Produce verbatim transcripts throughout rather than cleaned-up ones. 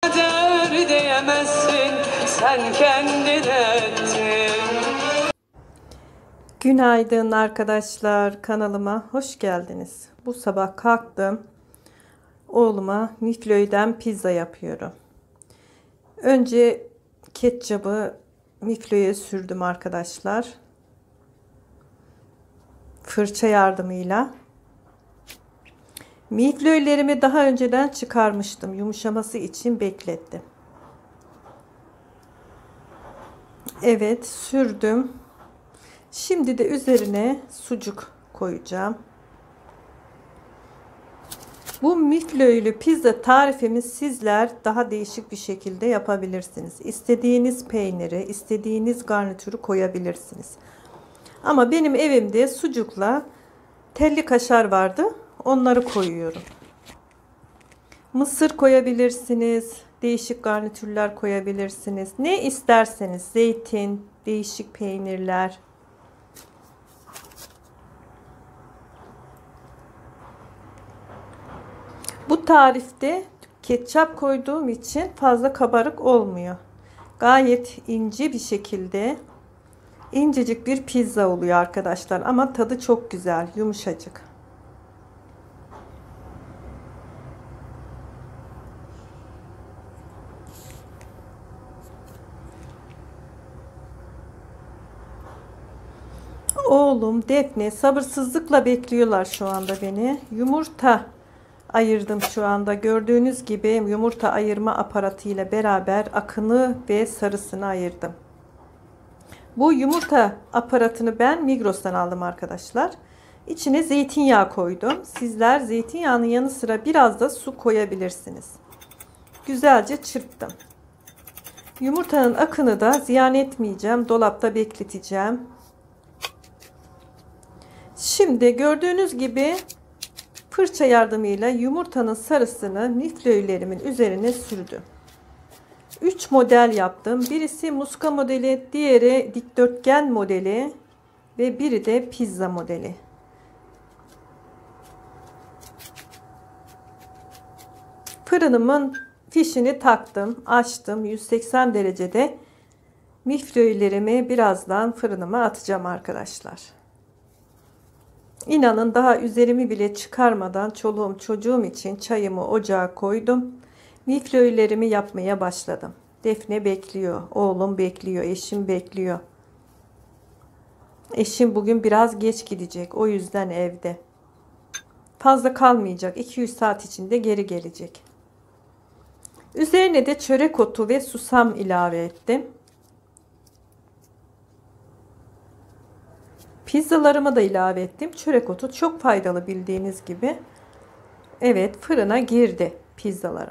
Kader diyemezsin, sen kendin ettin. Günaydın arkadaşlar, kanalıma hoş geldiniz. Bu sabah kalktım, oğluma miflöyden pizza yapıyorum. Önce ketçabı miflöye sürdüm arkadaşlar, fırça yardımıyla. Miflöylerimi daha önceden çıkarmıştım, yumuşaması için beklettim. Evet, sürdüm. Şimdi de üzerine sucuk koyacağım. Bu miflöylü pizza tarifimi sizler daha değişik bir şekilde yapabilirsiniz. İstediğiniz peyniri, istediğiniz garnitürü koyabilirsiniz. Ama benim evimde sucukla telli kaşar vardı. Onları koyuyorum. Mısır koyabilirsiniz. Değişik garnitürler koyabilirsiniz. Ne isterseniz, zeytin, değişik peynirler. Bu tarifte ketçap koyduğum için fazla kabarık olmuyor. Gayet ince bir şekilde incecik bir pizza oluyor arkadaşlar. Ama tadı çok güzel, yumuşacık. Oğlum Defne sabırsızlıkla bekliyorlar şu anda beni. Yumurta ayırdım şu anda. Gördüğünüz gibi yumurta ayırma aparatı ile beraber akını ve sarısını ayırdım. Bu yumurta aparatını ben Migros'tan aldım arkadaşlar. İçine zeytinyağı koydum. Sizler zeytinyağının yanı sıra biraz da su koyabilirsiniz. Güzelce çırptım. Yumurtanın akını da ziyan etmeyeceğim. Dolapta bekleteceğim. Şimdi gördüğünüz gibi fırça yardımıyla yumurtanın sarısını miflöylerimin üzerine sürdüm. üç model yaptım. Birisi muska modeli, diğeri dikdörtgen modeli ve biri de pizza modeli. Fırınımın fişini taktım, açtım. yüz seksen derecede miflöylerimi birazdan fırınıma atacağım arkadaşlar. İnanın daha üzerimi bile çıkarmadan çoluğum çocuğum için çayımı ocağa koydum. Miflöylerimi yapmaya başladım. Defne bekliyor, oğlum bekliyor, eşim bekliyor. Eşim bugün biraz geç gidecek, o yüzden evde. Fazla kalmayacak, iki üç saat içinde geri gelecek. Üzerine de çörek otu ve susam ilave ettim. Pizzalarıma da ilave ettim. Çörek otu çok faydalı bildiğiniz gibi. Evet, fırına girdi pizzalarım.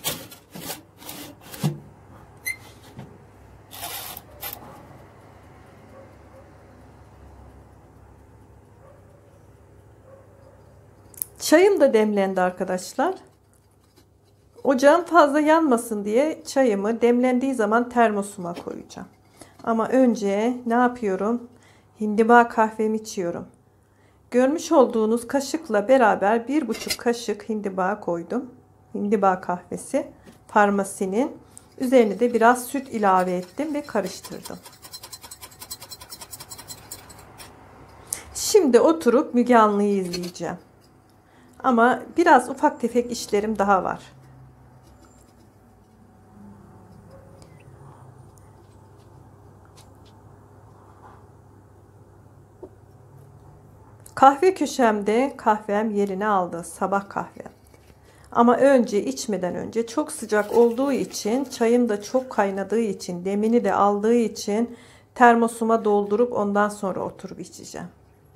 Çayım da demlendi arkadaşlar. Ocağım fazla yanmasın diye çayımı demlendiği zaman termosuma koyacağım. Ama önce ne yapıyorum? Hindiba kahvemi içiyorum. Görmüş olduğunuz kaşıkla beraber bir buçuk kaşık hindiba koydum. Hindiba kahvesi Farmasi'nin. Üzerine de biraz süt ilave ettim ve karıştırdım. Şimdi oturup Müge Anlı'yı izleyeceğim. Ama biraz ufak tefek işlerim daha var. Kahve köşemde kahvem yerini aldı. Sabah kahvem. Ama önce içmeden önce çok sıcak olduğu için, çayım da çok kaynadığı için, demini de aldığı için termosuma doldurup ondan sonra oturup içeceğim.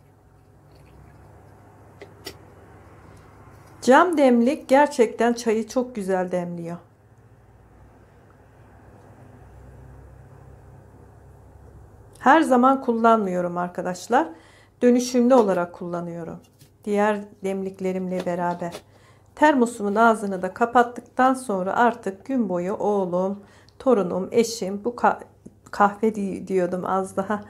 Cam demlik gerçekten çayı çok güzel demliyor. Her zaman kullanmıyorum arkadaşlar. Dönüşümlü olarak kullanıyorum. Diğer demliklerimle beraber. Termosumun ağzını da kapattıktan sonra artık gün boyu oğlum, torunum, eşim bu kahve diyordum az daha.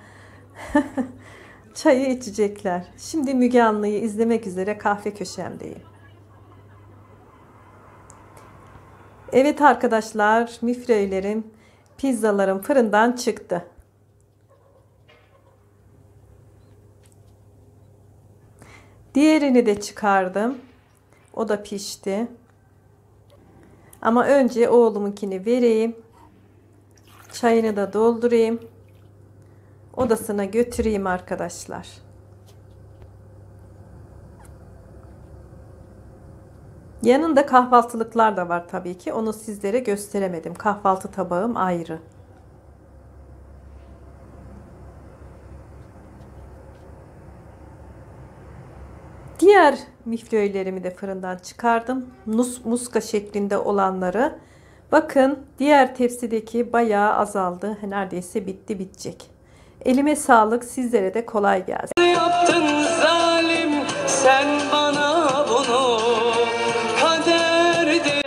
Çayı içecekler. Şimdi Müge Anlı'yı izlemek üzere kahve köşemdeyim. Evet arkadaşlar, miföylerim, pizzalarım fırından çıktı. Diğerini de çıkardım. O da pişti. Ama önce oğlumunkini vereyim. Çayını da doldurayım. Odasına götüreyim arkadaşlar. Yanında kahvaltılıklar da var tabii ki. Onu sizlere gösteremedim. Kahvaltı tabağım ayrı. Diğer miföylerimi de fırından çıkardım. Nus, muska şeklinde olanları. Bakın diğer tepsideki bayağı azaldı. Neredeyse bitti bitecek. Elime sağlık. Sizlere de kolay gelsin. Yaptın zalim sen bana bunu, kader diye.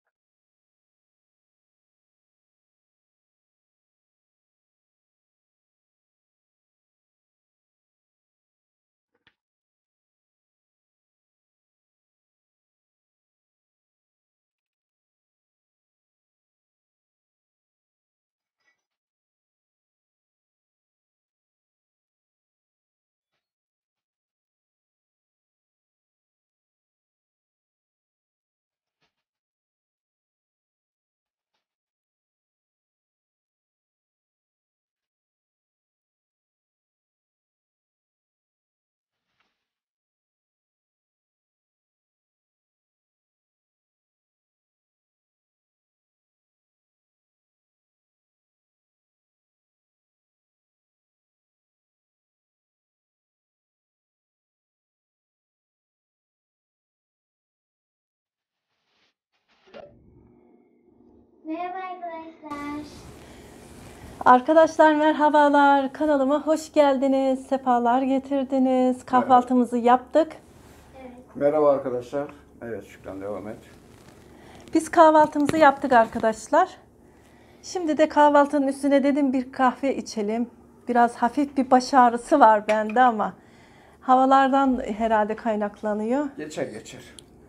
Merhaba arkadaşlar. Arkadaşlar merhabalar. Kanalıma hoş geldiniz. Sefalar getirdiniz. Kahvaltımızı yaptık. Evet. Merhaba arkadaşlar. Evet Şükran devam et. Biz kahvaltımızı yaptık arkadaşlar. Şimdi de kahvaltının üstüne dedim bir kahve içelim. Biraz hafif bir baş ağrısı var bende ama havalardan herhalde kaynaklanıyor. Geçer geçer.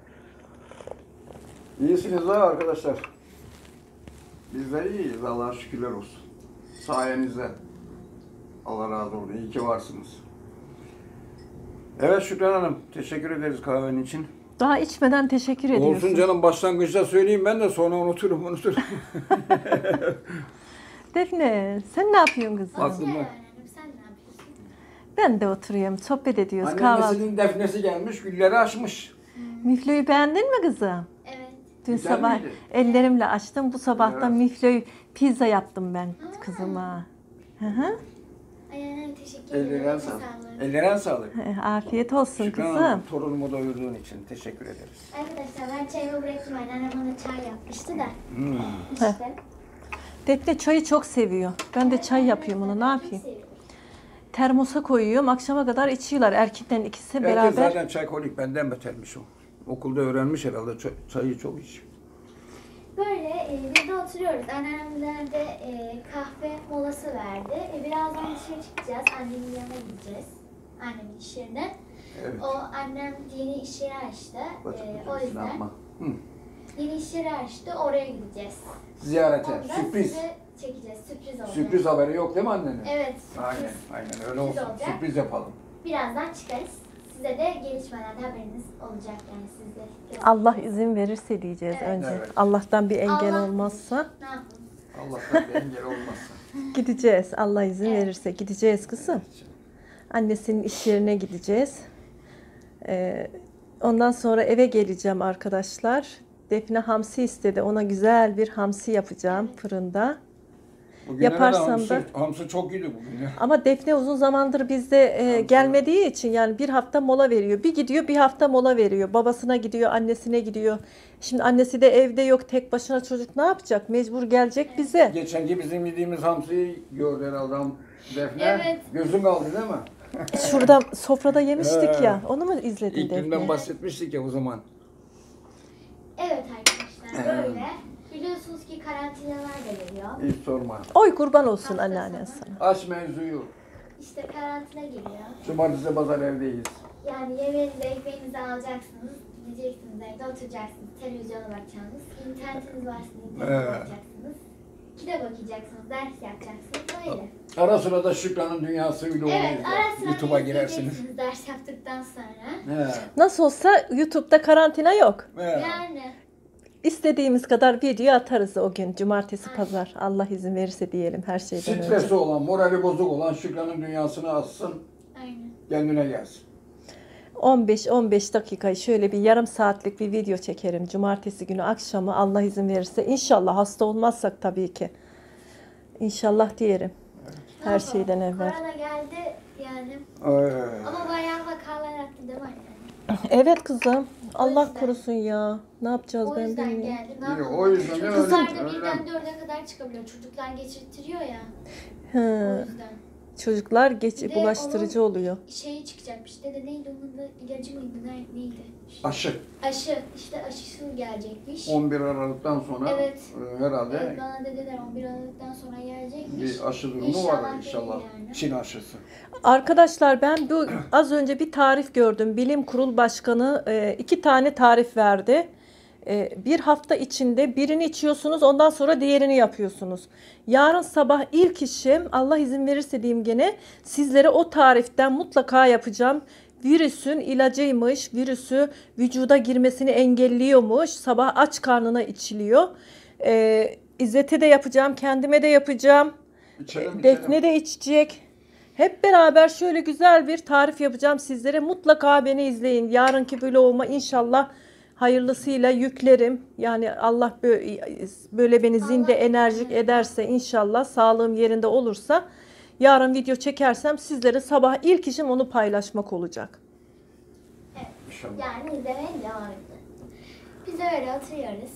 İyisiniz ha arkadaşlar. Biz de iyiyiz. Allah'a şükürler olsun. Sayenizde. Allah razı olsun. İyi ki varsınız. Evet Şükran Hanım. Teşekkür ederiz kahvenin için. Daha içmeden teşekkür ediyorsun. Olsun canım, başlangıçta söyleyeyim, ben de sonra unuturum unuturum. Defne sen ne yapıyorsun kızım? Aklımda. Öğrendim. Sen ne yapıyorsun? Ben de oturuyorum. Sohbet ediyoruz. Kahvaltı. Annemesinin defnesi gelmiş, gülleri açmış. Miflöyü beğendin mi kızım? Evet. Dün Güzel sabah miydi? ellerimle açtım. Bu sabah da Evet. miflöy pizza yaptım ben kızıma. Hı hı. Ay, ay, teşekkür ederim. Ellerine sağlık. Ellerine sağlık. Eh, Afiyet olsun Şükran kızım. Hanım, torunumu doyurduğun için teşekkür ederiz. Arkadaşlar ben çayımı bıraktım. Anneannem bana çay yapmıştı da. Hmm. İşte. Defne çayı çok seviyor. Ben de çay yapıyorum onu, ne yapayım? Çok seviyorum. Termosa koyuyorum. Akşama kadar içiyorlar. Erkeklerin ikisi Herkes beraber. zaten çaykolik, benden betermiş o. Okulda öğrenmiş herhalde, çay- çayı çok iç. Böyle e, biz de oturuyoruz. Anneannemler de e, kahve molası verdi. E, birazdan dışarı çıkacağız. Annemin yanına gideceğiz. Annemin iş yerine. Evet. O annem yeni iş yeri açtı. Batık E, o batık yüzden yapma. Hı. yeni iş yeri açtı. Oraya gideceğiz. Ziyarete, Onu da sürpriz. size çekeceğiz. Sürpriz olacak. Sürpriz haberi yok değil mi annenin? Evet. Sürpriz. Aynen, aynen öyle Sürpriz olsun. olacak. Sürpriz yapalım. Birazdan çıkarız. Size de gelişmeden haberiniz olacak yani sizde. Allah izin verirse diyeceğiz Evet. önce. Evet. Allah'tan bir engel Allah- olmazsa Ne yapalım? Allah'tan bir engel olmasın. gideceğiz. Allah izin Evet. verirse gideceğiz kızım. Annesinin iş yerine gideceğiz. Ee, ondan sonra eve geleceğim arkadaşlar. Defne hamsi istedi. Ona güzel bir hamsi yapacağım fırında. Bugün Yaparsam hamsi, da- hamsi çok iyiydi bugün ya. Ama Defne uzun zamandır bizde e, gelmediği için yani bir hafta mola veriyor. Bir gidiyor bir hafta mola veriyor. Babasına gidiyor, annesine gidiyor. Şimdi annesi de evde yok, tek başına çocuk ne yapacak? Mecbur gelecek bize. Geçenki bizim yediğimiz hamsiyi gördü herhalde Defne. Evet. Gözün kaldı değil mi? Şurada sofrada yemiştik He. ya. Onu mu izledin İlk Defne? günden bahsetmiştik ya o zaman. Evet arkadaşlar Evet. böyle. Biliyorsunuz ki karantinalar da geliyor. Hiç sorma. Oy kurban olsun anneannen sana. Aç mevzuyu. İşte karantina geliyor. Cumartesi pazar evdeyiz. Yani yemeğinizi, ekmeğinizi alacaksınız. izleyeceksiniz, evde oturacaksınız, televizyona bakacaksınız, internetiniz varsa internete Evet. bakacaksınız, kitap okuyacaksınız, ders yapacaksınız, böyle. Ara sıra da Şükran'ın Dünyası vlogu Evet, ara sıra YouTube'a girersiniz. izleyeceksiniz ders yaptıktan sonra. He. Nasıl olsa YouTube'da karantina yok. He. Yani İstediğimiz kadar video atarız o gün. Cumartesi, Aynen. pazar. Allah izin verirse diyelim her şeyden önce. Stresi olan, morali bozuk olan Şükran'ın dünyasını açsın, aynen. kendine gelsin. on beş on beş dakika şöyle bir yarım saatlik bir video çekerim. Cumartesi günü akşamı Allah izin verirse. İnşallah hasta olmazsak tabii ki. İnşallah diyelim. Her Ama şeyden evvel. Korona geldi yani. Ay. Ama bayağı vakalar arttı değil mi anne? Evet kızım. Allah yüzden. korusun ya. Ne yapacağız O ben yüzden bilmiyorum. geldi. Ne İyi, yapalım? o yüzden de Çocuklar öyle- da öyle. birden dörde kadar çıkabiliyor. Çocuklar geçirtiyor ya. Hı. O yüzden. Çocuklar geç Bir de bulaştırıcı onun oluyor. Şeyi çıkacakmış. Dede neydi onun da ilacı mıydı? Ne- Neydi? Aşı. Aşı. İşte aşısı gelecekmiş. on bir Aralık'tan sonra Evet. e, herhalde Evet, bana dediler on bir Aralık'tan sonra gelecekmiş. bir aşı durumu İnşallah var değil inşallah. yani. Çin aşısı. Arkadaşlar ben bu az önce bir tarif gördüm. Bilim Kurul Başkanı e, iki tane tarif verdi. E, bir hafta içinde birini içiyorsunuz, ondan sonra diğerini yapıyorsunuz. Yarın sabah ilk işim, Allah izin verirse diyeyim gene, sizlere o tariften mutlaka yapacağım. Virüsün ilacıymış, virüsü vücuda girmesini engelliyormuş. Sabah aç karnına içiliyor. E, İzzet'e de yapacağım, kendime de yapacağım. İçelim, Defne içelim. de içecek. Hep beraber şöyle güzel bir tarif yapacağım sizlere. Mutlaka beni izleyin. Yarınki vloguma inşallah hayırlısıyla yüklerim. Yani Allah bö- böyle beni zinde Allah- enerjik ederse, inşallah sağlığım yerinde olursa yarın video çekersem sizlere sabah ilk işim onu paylaşmak olacak. İnşallah. Yani izlemeye devam edin. Biz öyle oturuyoruz.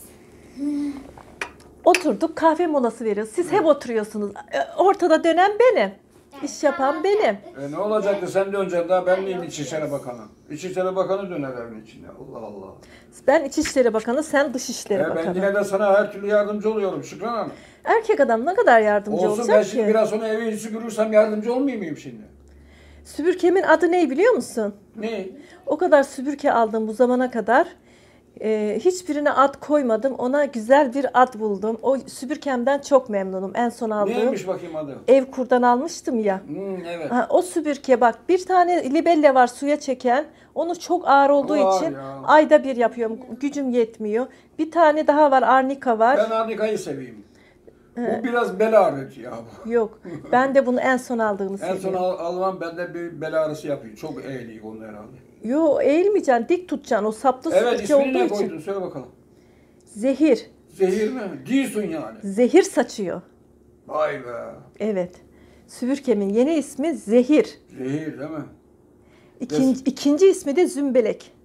Oturduk, kahve molası veriyoruz. Siz hep oturuyorsunuz. E, Ortada dönen benim. Yani İş yapan kahvaltı benim. yaptık. E ne olacaktı sen döneceksin daha ben Ben miyim yok, İçişleri yes. Bakanı? İçişleri Bakanı döner evin içinde. Allah Allah. Ben İçişleri Bakanı, sen Dışişleri E ben Bakanı. yine de sana her türlü yardımcı oluyorum Şükran Hanım. Erkek adam ne kadar yardımcı Olsun ben olacak şimdi ki? biraz sonra evi süpürürsem yardımcı olmayayım mıyım şimdi? Süpürgemin adı ne biliyor musun? Ne? O kadar süpürge aldım bu zamana kadar. Ee, hiçbirine ad koymadım. Ona güzel bir ad buldum. O süpürgemden çok memnunum. En son aldığım Neymiş bakayım adı? ev kurdan almıştım ya. Hmm, evet. Ha, o süpürge bak, bir tane libelle var suya çeken. Onu çok ağır olduğu Var için ya. ayda bir yapıyorum. Gücüm yetmiyor. Bir tane daha var, arnika var. Ben Arnika'yı seveyim. Bu biraz bel ağrıtı ya bu. Yok. Ben de bunu en son aldığımı En son seviyorum. al, alınan bende bir bel ağrısı yapıyor. Çok eğliyik onun herhalde. Yo, eğilmeyeceksin, dik tutacaksın. O saplı Evet süpürge ismini olduğu ne için. koydun söyle bakalım. Zehir. Zehir mi? Değilsin yani. Zehir saçıyor. Vay be. Evet. Süpürgemin yeni ismi Zehir. Zehir değil mi? İkinci, ikinci ismi de Zümbelek.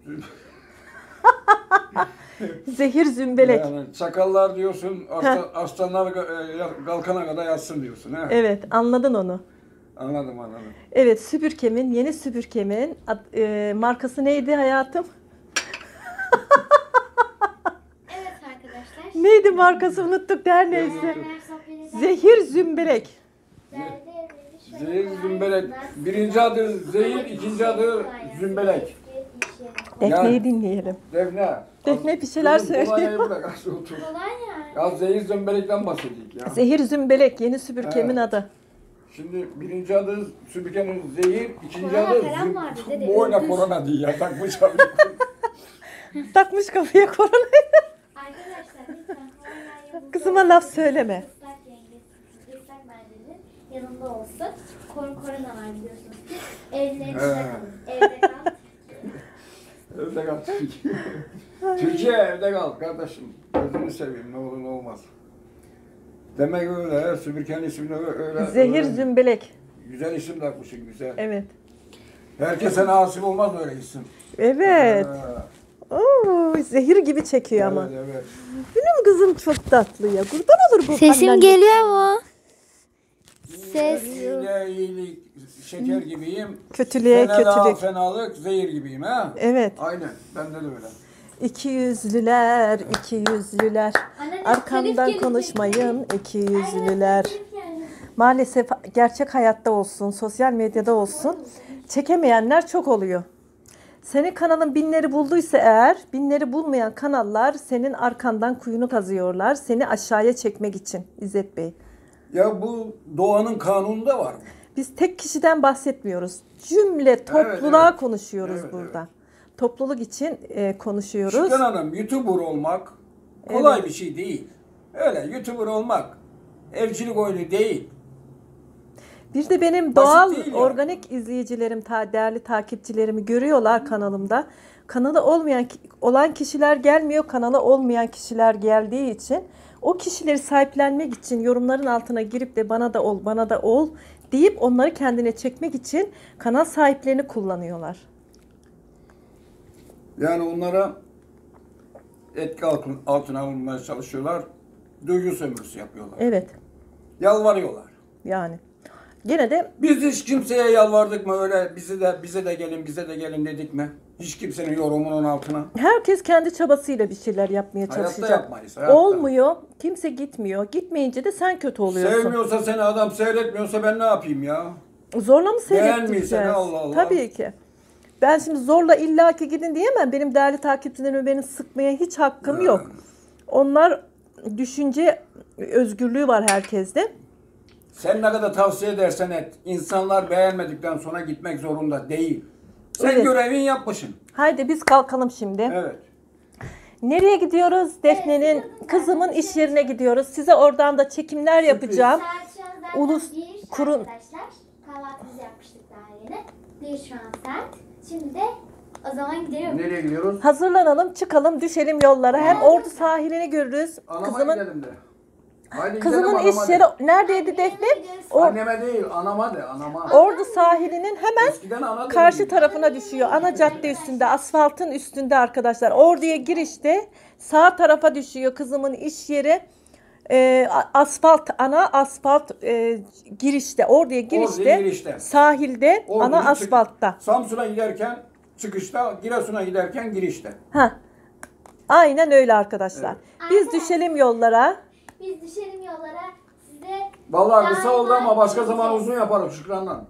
Zehir Zümbelek. Yani çakallar diyorsun, aslan, aslanlar e, ya- kalkana kadar yatsın diyorsun. He? Evet, anladın onu. Anladım anladım. Evet, süpürgemin, yeni süpürgemin ad- e, markası neydi hayatım? Evet arkadaşlar. Neydi markası, unuttuk der neyse. Neler sohbet eder- Zehir Zümbelek. Derdi evleri şöyle Zehir kolay Zümbelek. gelsin. Birinci adı Zehir, ikinci adı Zümbelek. Defne'yi Yani- dinleyelim. Defne. Defne bir şeyler Kızım, söylüyor. kolonyayı bırak, az otur. Kolay yani. Ya Zehir Zümbelek'ten bahsedeyim ya. Zehir Zümbelek, yeni süpürgemin Evet. adı. Şimdi birinci adı Sübüke'nin Zehir, ikinci Korona adı falan vardı Züm... dede, Boyna öldür. korona diye ya takmış abi. Takmış kafaya koronayı. Arkadaşlar lütfen kolay yanınızda Kızıma olsun. laf söyleme. Islak yengesi, ıslak mendilin yanında olsun. Kor korona var biliyorsunuz ki. Evlerinizde He. kalın. Evde kal. Evde kal Türkiye. Türkiye evde kal kardeşim. Gözünü seveyim ne olur ne olmaz. Demek öyle, Sübüke'nin ismini öyle. öyle Zehir öyle. Zümbelek. Güzel isim takmışsın güzel. Evet. Herkese nasip olmaz öyle isim. Evet. Ha, Oo, zehir gibi çekiyor ama. Evet evet. Benim kızım çok tatlı ya. Kurban olur bu Sesim anneanne. geliyor mu? Ses. İyiliğe iyilik, şeker gibiyim. Kötülüğe Fenalığa kötülük. fenalık, zehir gibiyim ha. Evet. Aynen, bende de öyle. İki yüzlüler, iki yüzlüler. Anne, telif Arkamdan gelecek. konuşmayın, iki yüzlüler. Yani. Maalesef gerçek hayatta olsun, sosyal medyada olsun, çekemeyenler çok oluyor. Senin kanalın binleri bulduysa eğer, binleri bulmayan kanallar senin arkandan kuyunu kazıyorlar. Seni aşağıya çekmek için İzzet Bey. Ya bu doğanın kanununda var mı? Biz tek kişiden bahsetmiyoruz. Cümle topluluğa Evet, evet. konuşuyoruz Evet, burada. evet. Topluluk için e, konuşuyoruz. Şükran Hanım, YouTuber olmak kolay Evet. bir şey değil. Öyle YouTuber olmak evcilik oyunu değil. Bir de benim Basit doğal, değil yani. organik izleyicilerim, ta, değerli takipçilerimi görüyorlar kanalımda. Kanalı olmayan olan kişiler gelmiyor, kanalı olmayan kişiler geldiği için o kişileri sahiplenmek için yorumların altına girip de bana da ol, bana da ol deyip onları kendine çekmek için kanal sahiplerini kullanıyorlar. Yani onlara etki altın- altına alınmaya çalışıyorlar. Duygu sömürüsü yapıyorlar. Evet, Yalvarıyorlar. yani. Gene de Biz hiç kimseye yalvardık mı öyle bize de bize de gelin bize de gelin dedik mi? Hiç kimsenin yorumunun altına. herkes kendi çabasıyla bir şeyler yapmaya Hayatta çalışacak. yapmayız, hayatta. Olmuyor, kimse gitmiyor. Gitmeyince de sen kötü oluyorsun. Sevmiyorsa seni adam, seyretmiyorsa ben ne yapayım ya? Zorla mı Beğenmiyorsa seyrettireceğiz? ne, Allah Allah. Tabii ki. Ben şimdi zorla illaki gidin diyemem. Benim değerli takipçilerime beni sıkmaya hiç hakkım yok. Onlar düşünce özgürlüğü var herkeste. Sen ne kadar tavsiye edersen et, insanlar beğenmedikten sonra gitmek zorunda değil. Sen Evet. görevin yapmışsın. Haydi biz kalkalım şimdi. Evet. Nereye gidiyoruz? Defne'nin, kızımın iş yerine gidiyoruz. Size oradan da çekimler yapacağım. Saat şu an zaten Ulus bir kurun- arkadaşlar. Kahvaltımızı yapmıştık daha yeni. Bir şu an saat. Şimdi de o zaman gidelim. Nereye gidiyoruz? Hazırlanalım, çıkalım, düşelim yollara. Hem Ordu sahilini görürüz. Anama Kızımın gidelim de. Haydi kızımın gidelim, iş anama yeri de. neredeydi Defne? O Anneme değil, anama de, anama. Ordu sahilinin hemen Eskiden ana karşı denildi. tarafına düşüyor. Ana cadde üstünde, asfaltın üstünde arkadaşlar. Orduya girişte sağ tarafa düşüyor kızımın iş yeri. Ee, a- asfalt, ana asfalt e, girişte, orduya girişte, Orduya girişte. sahilde, Ordu'yu ana çık- asfaltta. Samsun'a giderken çıkışta, Giresun'a giderken girişte. Ha. Aynen öyle arkadaşlar. Evet. Biz düşelim yollara. Biz düşelim yollara. Size Vallahi kısa daima oldu ama başka zaman gideceğiz. uzun yaparım Şükran'la.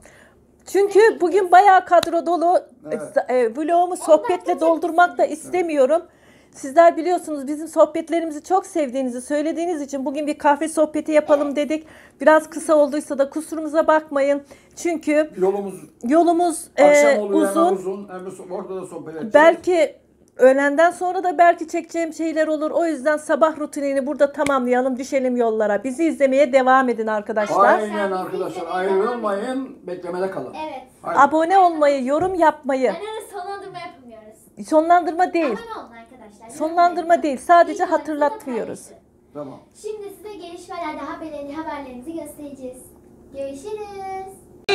Çünkü bugün bayağı kadro dolu. Evet. E, vlogumu sohbetle doldurmak da istemiyorum. Sizler biliyorsunuz bizim sohbetlerimizi çok sevdiğinizi söylediğiniz için bugün bir kahve sohbeti yapalım dedik. Biraz kısa olduysa da kusurumuza bakmayın. Çünkü Yolumuz yolumuz akşam e, oluyor hemen uzun. uzun. Hem de so- orada da sohbet edeceğiz. Belki öğlenden sonra da belki çekeceğim şeyler olur. O yüzden sabah rutinini burada tamamlayalım. Düşelim yollara. Bizi izlemeye devam edin arkadaşlar. Aynen arkadaşlar, ayrılmayın, beklemede kalın. Evet. Haydi. Abone olmayı, yorum yapmayı. Annenin sonlandırma yapmıyoruz. Sonlandırma değil. Abone olun arkadaşlar. Sonlandırma değil. Sadece Videolarımızı da hatırlatıyoruz. paylaşın. Tamam. Şimdi size gelişmelerde haberleri, haberlerimizi göstereceğiz. Görüşürüz.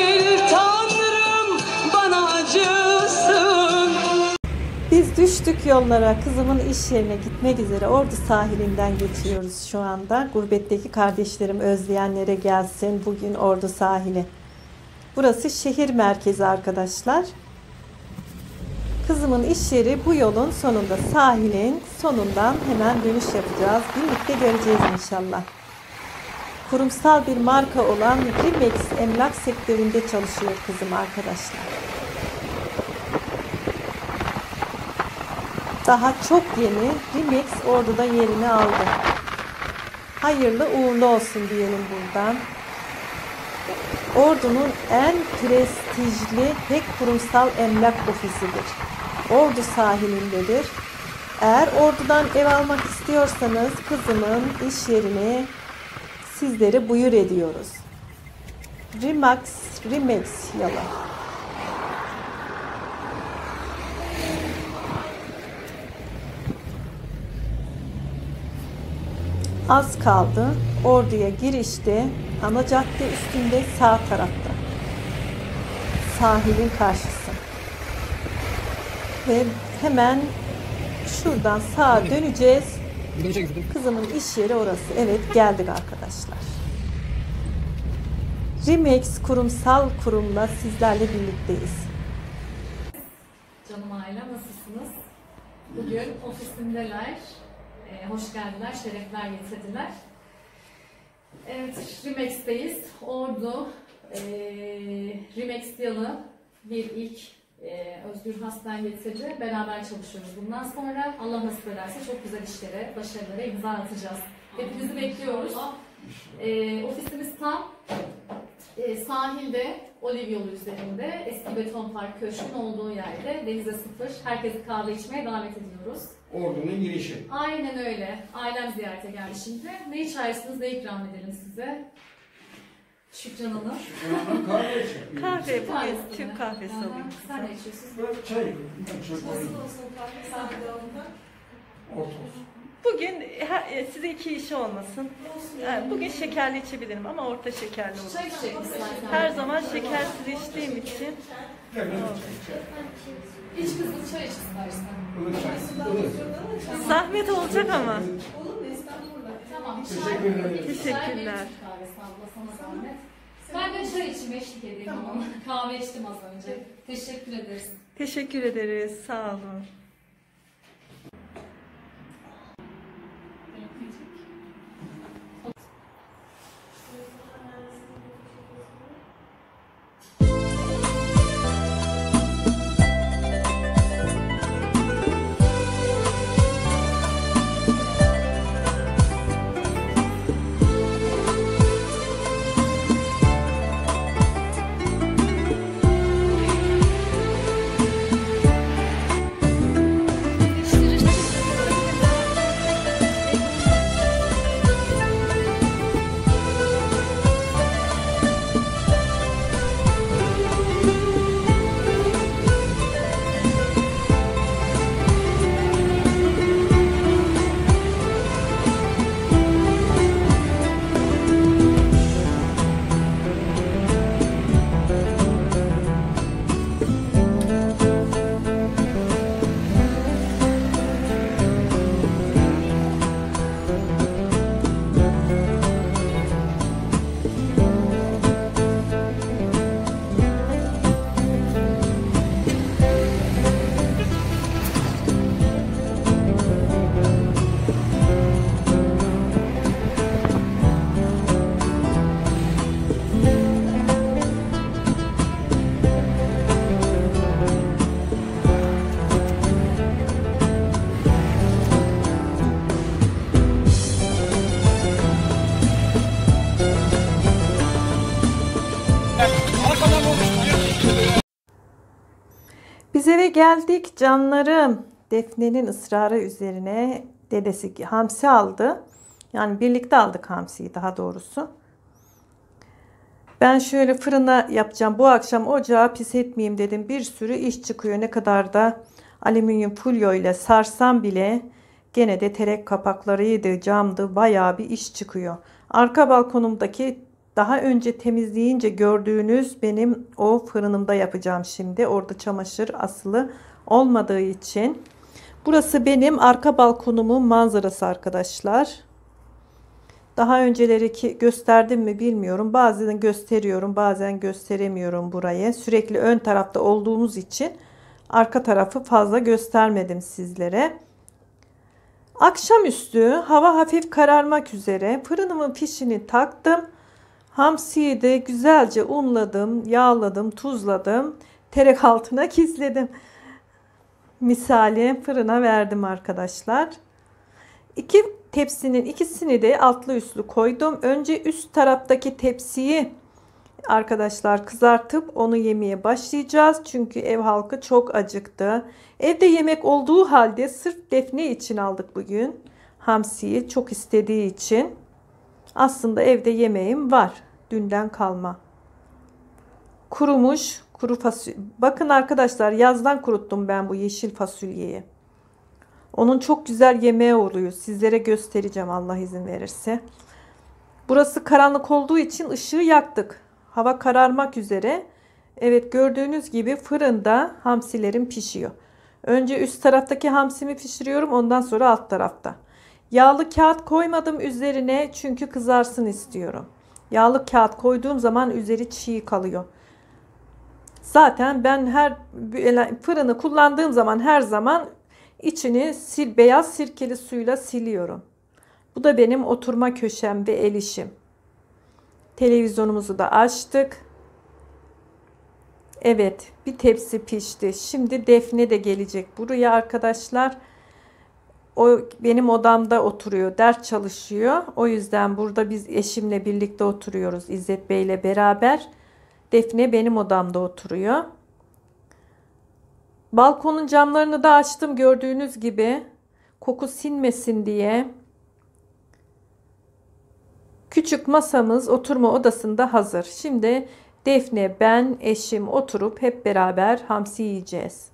Tanrım bana acısın. Biz düştük yollara. Kızımın iş yerine gitmek üzere Ordu sahilinden geçiyoruz şu anda. Gurbetteki kardeşlerim özleyenlere gelsin. Bugün Ordu sahili. Burası şehir merkezi arkadaşlar. Kızımın iş yeri bu yolun sonunda, sahilin sonundan hemen dönüş yapacağız. Birlikte göreceğiz inşallah. Kurumsal bir marka olan Rimex emlak sektöründe çalışıyor kızım arkadaşlar. Daha çok yeni Rimex Ordu'da yerini aldı. Hayırlı uğurlu olsun diyelim buradan. Ordu'nun en prestijli tek kurumsal emlak ofisidir. Ordu sahilindedir. Eğer Ordu'dan ev almak istiyorsanız kızımın iş yerini sizlere buyur ediyoruz. Rimax, Rimex yalı. Az kaldı. Ordu'ya girişte, ana cadde üstünde sağ tarafta. Sahilin karşısı. Ve hemen şuradan sağa döneceğiz. Kızımın iş yeri orası. Evet, geldik arkadaşlar. Rimex kurumsal kurumla sizlerle birlikteyiz. Canım ailem nasılsınız? Bugün ofisimdeler. Ee, hoş geldiler, şerefler getirdiler. Evet, Rimex'teyiz. Ordu, ee, Rimex yalı bir ilk Ee, Özgür Has'tan getirdi. Beraber çalışıyoruz. Bundan sonra Allah nasip ederse çok güzel işlere, başarılara imza atacağız. Hepinizi bekliyoruz. Ee, ofisimiz tam e, sahilde, Oliv yolu üzerinde, eski beton park köşkün olduğu yerde, denize sıfır. Herkesi kahve içmeye davet ediyoruz. Ordunun girişi. Aynen öyle. Ailem ziyarete geldi şimdi. Ne içersiniz, ne ikram edelim size? Şükran Hanım. Şükran'ın kahve içiyor. Kahve, Türk bugün kahvesi Türk mi? kahvesi Aha, alayım sen size. ne içiyorsun? Böyle çay. Çay koyayım. Orta olsun. Bugün ha- e, size iki işi olmasın. Ha, Bugün şekerli içebilirim ama orta şekerli olur. Çay içecek misin? Her zaman şekersiz içtiğim için Evet. İç kızım çay iç istersen. Ilık çay. Ilık. zahmet olacak ama. Tamam. Teşekkür ederim. Teşekkürler. Kahvesi abla sana zahmet. Ben de çay içeyim, eşlik edeyim ama. Kahve içtim az önce. Teşekkür ederiz. Teşekkür ederiz. Sağ olun. Biz eve geldik canlarım. Defne'nin ısrarı üzerine dedesi hamsi aldı. Yani birlikte aldık hamsiyi daha doğrusu. Ben şöyle fırına yapacağım. Bu akşam ocağı pis etmeyeyim dedim. Bir sürü iş çıkıyor. Ne kadar da alüminyum folyo ile sarsam bile gene de terek kapaklarıydı, camdı. Bayağı bir iş çıkıyor. Arka balkonumdaki daha önce temizleyince gördüğünüz benim o fırınımda yapacağım şimdi. Orada çamaşır asılı olmadığı için. Burası benim arka balkonumun manzarası arkadaşlar. Daha önceleri ki gösterdim mi bilmiyorum. Bazen gösteriyorum, bazen gösteremiyorum burayı. Sürekli ön tarafta olduğumuz için arka tarafı fazla göstermedim sizlere. Akşamüstü hava hafif kararmak üzere fırınımın fişini taktım. Hamsiyi de güzelce unladım, yağladım, tuzladım. Terek altına gizledim. Misali fırına verdim arkadaşlar. İki tepsinin ikisini de altlı üstlü koydum. Önce üst taraftaki tepsiyi arkadaşlar kızartıp onu yemeye başlayacağız. Çünkü ev halkı çok acıktı. Evde yemek olduğu halde sırf Defne için aldık bugün. Hamsiyi çok istediği için. Aslında evde yemeğim var. Dünden kalma. Kurumuş kuru fasulye. Bakın arkadaşlar yazdan kuruttum ben bu yeşil fasulyeyi. Onun çok güzel yemeği oluyor. Sizlere göstereceğim Allah izin verirse. Burası karanlık olduğu için ışığı yaktık. Hava kararmak üzere. Evet gördüğünüz gibi fırında hamsilerim pişiyor. Önce üst taraftaki hamsimi pişiriyorum. Ondan sonra alt tarafta. Yağlı kağıt koymadım üzerine çünkü kızarsın istiyorum. Yağlı kağıt koyduğum zaman üzeri çiğ kalıyor. Zaten ben her fırını kullandığım zaman her zaman içini sil, beyaz sirkeli suyla siliyorum. Bu da benim oturma köşem ve el işim. Televizyonumuzu da açtık. Evet, bir tepsi pişti. Şimdi Defne de gelecek buraya arkadaşlar. O benim odamda oturuyor, ders çalışıyor. O yüzden burada biz eşimle birlikte oturuyoruz, İzzet Bey ile beraber. Defne benim odamda oturuyor. Balkonun camlarını da açtım gördüğünüz gibi. Koku sinmesin diye. Küçük masamız oturma odasında hazır. Şimdi Defne, ben, eşim oturup hep beraber hamsi yiyeceğiz.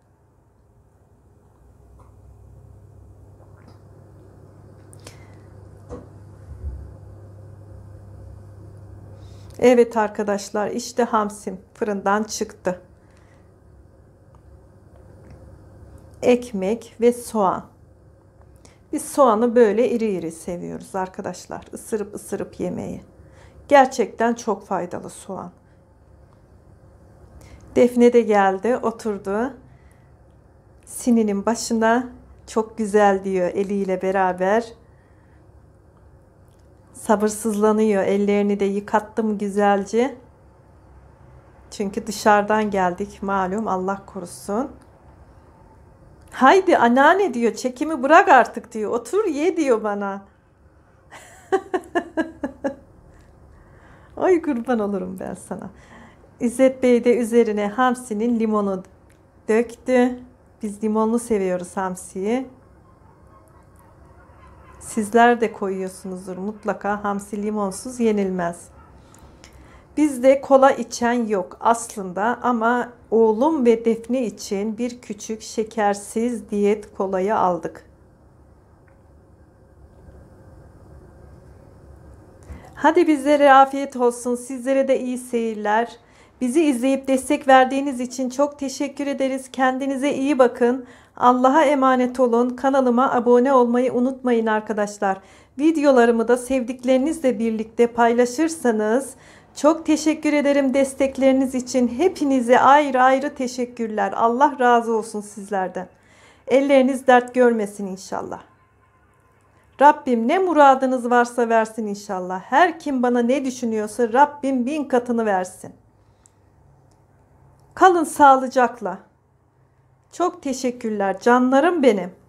Evet arkadaşlar, işte hamsim fırından çıktı. Ekmek ve soğan. Biz soğanı böyle iri iri seviyoruz arkadaşlar. Isırıp ısırıp yemeyi. Gerçekten çok faydalı soğan. Defne de geldi, oturdu. Sininin başına, çok güzel diyor eliyle beraber. Sabırsızlanıyor. Ellerini de yıkattım güzelce. Çünkü dışarıdan geldik malum, Allah korusun. Haydi anneanne diyor, çekimi bırak artık diyor. Otur ye diyor bana. Ay kurban olurum ben sana. İzzet Bey de üzerine hamsinin limonu döktü. Biz limonlu seviyoruz hamsiyi. Sizler de koyuyorsunuzdur mutlaka. Hamsi limonsuz yenilmez. Bizde kola içen yok aslında ama oğlum ve Defne için bir küçük şekersiz diyet kolayı aldık. Hadi bizlere afiyet olsun. Sizlere de iyi seyirler. Bizi izleyip destek verdiğiniz için çok teşekkür ederiz. Kendinize iyi bakın. Allah'a emanet olun. Kanalıma abone olmayı unutmayın arkadaşlar. Videolarımı da sevdiklerinizle birlikte paylaşırsanız çok teşekkür ederim destekleriniz için. Hepinize ayrı ayrı teşekkürler. Allah razı olsun sizlerden. Elleriniz dert görmesin inşallah. Rabbim ne muradınız varsa versin inşallah. Her kim bana ne düşünüyorsa Rabbim bin katını versin. Kalın sağlıcakla. Çok teşekkürler canlarım benim.